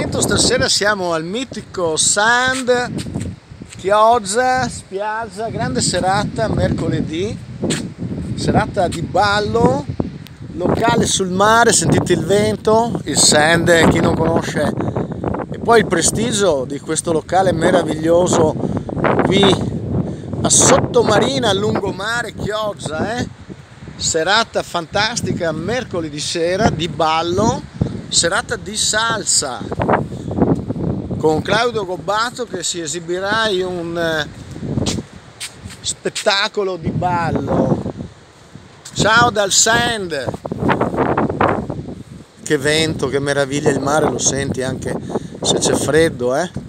momento stasera siamo al mitico Sand, Chioggia, spiaggia, grande serata, mercoledì, serata di ballo, locale sul mare, sentite il vento, il Sand, chi non conosce, e poi il prestigio di questo locale meraviglioso qui a Sottomarina, a lungomare, Chioggia, serata fantastica, mercoledì sera di ballo, serata di salsa con Claudio Gobbato che si esibirà in un spettacolo di ballo. Ciao dal Sand, che vento, che meraviglia, il mare lo senti anche se c'è freddo,